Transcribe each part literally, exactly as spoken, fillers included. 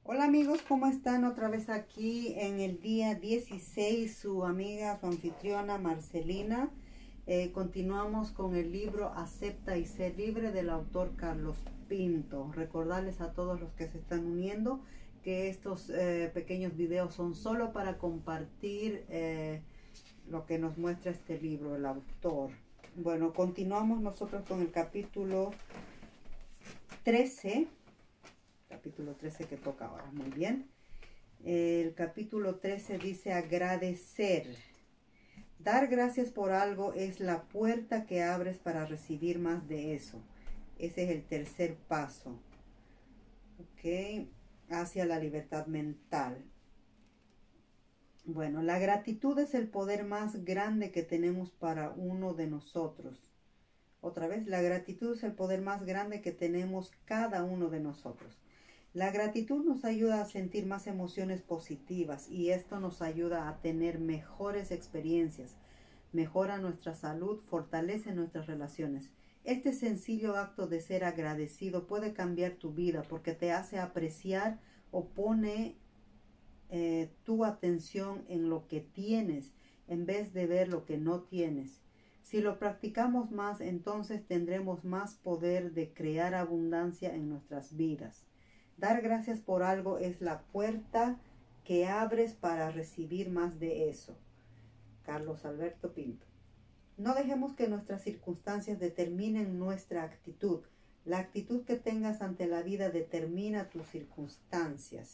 Hola amigos, ¿cómo están? Otra vez aquí en el día dieciséis, su amiga, su anfitriona Marcelina. Eh, continuamos con el libro Acepta y Sé Libre del autor Carlos Pinto. Recordarles a todos los que se están uniendo que estos eh, pequeños videos son solo para compartir eh, lo que nos muestra este libro, el autor. Bueno, continuamos nosotros con el capítulo trece. Capítulo trece que toca ahora, muy bien. El capítulo trece dice agradecer. Dar gracias por algo es la puerta que abres para recibir más de eso. Ese es el tercer paso. Ok, hacia la libertad mental. Bueno, la gratitud es el poder más grande que tenemos para uno de nosotros. Otra vez, la gratitud es el poder más grande que tenemos cada uno de nosotros. La gratitud nos ayuda a sentir más emociones positivas y esto nos ayuda a tener mejores experiencias, mejora nuestra salud, fortalece nuestras relaciones. Este sencillo acto de ser agradecido puede cambiar tu vida porque te hace apreciar o pone eh, tu atención en lo que tienes en vez de ver lo que no tienes. Si lo practicamos más, entonces tendremos más poder de crear abundancia en nuestras vidas. Dar gracias por algo es la puerta que abres para recibir más de eso. Carlos Alberto Pinto. No dejemos que nuestras circunstancias determinen nuestra actitud. La actitud que tengas ante la vida determina tus circunstancias.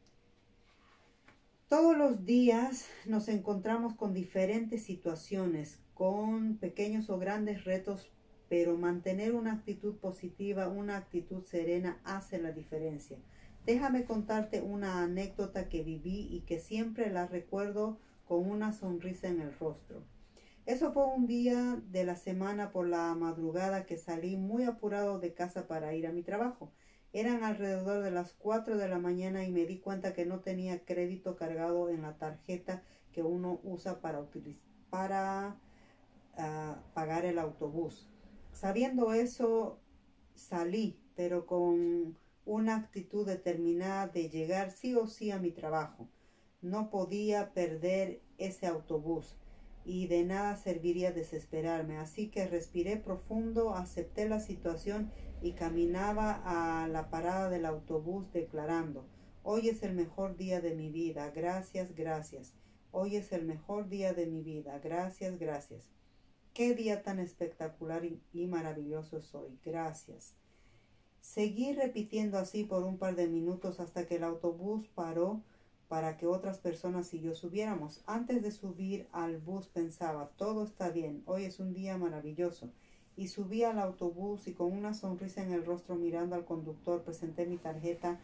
Todos los días nos encontramos con diferentes situaciones, con pequeños o grandes retos, pero mantener una actitud positiva, una actitud serena hace la diferencia. Déjame contarte una anécdota que viví y que siempre la recuerdo con una sonrisa en el rostro. Eso fue un día de la semana por la madrugada que salí muy apurado de casa para ir a mi trabajo. Eran alrededor de las cuatro de la mañana y me di cuenta que no tenía crédito cargado en la tarjeta que uno usa para, utilizar, para uh, pagar el autobús. Sabiendo eso, salí, pero con una actitud determinada de llegar sí o sí a mi trabajo. No podía perder ese autobús y de nada serviría desesperarme. Así que respiré profundo, acepté la situación y caminaba a la parada del autobús declarando: hoy es el mejor día de mi vida, gracias, gracias. Hoy es el mejor día de mi vida, gracias, gracias. Qué día tan espectacular y maravilloso es hoy, gracias. Seguí repitiendo así por un par de minutos hasta que el autobús paró para que otras personas y yo subiéramos. Antes de subir al bus pensaba: todo está bien, hoy es un día maravilloso. Y subí al autobús y con una sonrisa en el rostro mirando al conductor presenté mi tarjeta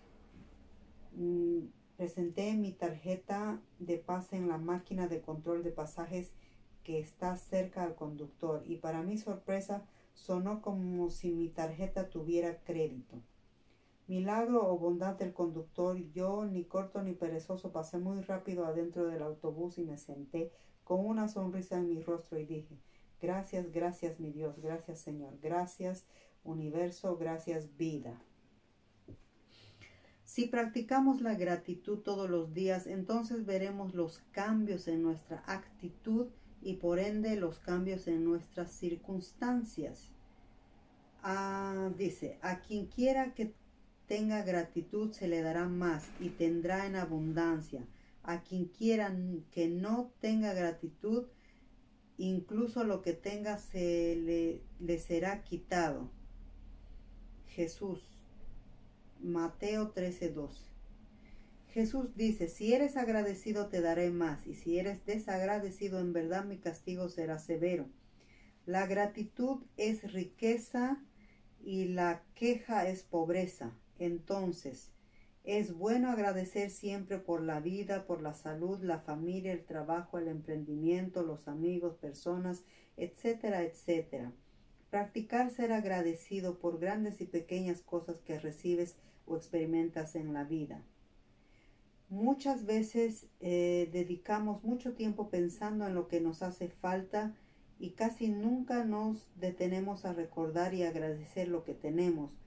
mmm, presenté mi tarjeta de pase en la máquina de control de pasajes que está cerca al conductor y para mi sorpresa sonó como si mi tarjeta tuviera crédito. Milagro o bondad del conductor, yo ni corto ni perezoso pasé muy rápido adentro del autobús y me senté con una sonrisa en mi rostro y dije: gracias, gracias mi Dios, gracias Señor, gracias universo, gracias vida. Si practicamos la gratitud todos los días, entonces veremos los cambios en nuestra actitud y por ende los cambios en nuestras circunstancias. Ah, dice, a quien quiera que tenga gratitud se le dará más y tendrá en abundancia. A quien quiera que no tenga gratitud, incluso lo que tenga se le, le será quitado. Jesús, Mateo trece doce. Jesús dice: si eres agradecido te daré más, y si eres desagradecido en verdad mi castigo será severo. La gratitud es riqueza y la queja es pobreza. Entonces, es bueno agradecer siempre por la vida, por la salud, la familia, el trabajo, el emprendimiento, los amigos, personas, etcétera, etcétera. Practicar ser agradecido por grandes y pequeñas cosas que recibes o experimentas en la vida. Muchas veces eh, dedicamos mucho tiempo pensando en lo que nos hace falta y casi nunca nos detenemos a recordar y agradecer lo que tenemos.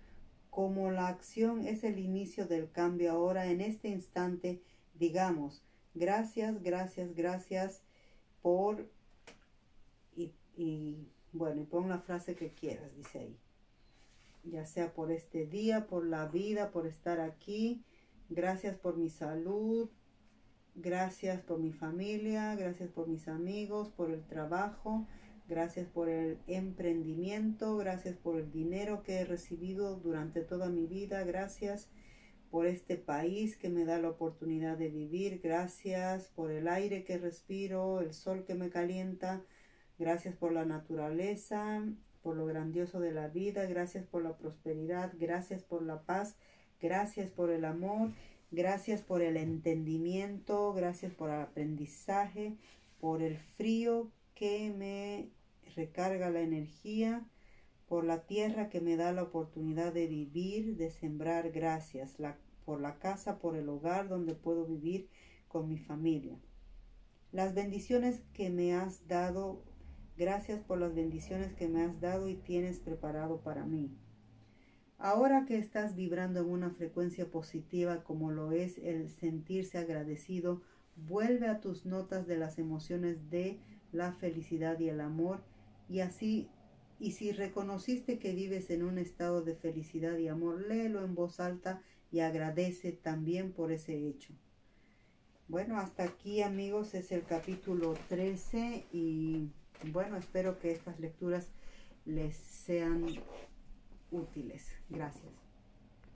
como la acción es el inicio del cambio, ahora en este instante digamos gracias, gracias, gracias por, y, y bueno, y pon la frase que quieras, dice ahí, ya sea por este día, por la vida, por estar aquí, gracias por mi salud, gracias por mi familia, gracias por mis amigos, por el trabajo, gracias por el emprendimiento, gracias por el dinero que he recibido durante toda mi vida, gracias por este país que me da la oportunidad de vivir, gracias por el aire que respiro, el sol que me calienta, gracias por la naturaleza, por lo grandioso de la vida, gracias por la prosperidad, gracias por la paz, gracias por el amor, gracias por el entendimiento, gracias por el aprendizaje, por el frío que me recarga la energía, por la tierra que me da la oportunidad de vivir, de sembrar, gracias, la, por la casa, por el hogar donde puedo vivir con mi familia. Las bendiciones que me has dado, gracias por las bendiciones que me has dado y tienes preparado para mí. Ahora que estás vibrando en una frecuencia positiva como lo es el sentirse agradecido, vuelve a tus notas de las emociones de la felicidad y el amor y así. Y si reconociste que vives en un estado de felicidad y amor, léelo en voz alta y agradece también por ese hecho. Bueno, hasta aquí, amigos, es el capítulo trece y bueno, espero que estas lecturas les sean útiles. Gracias.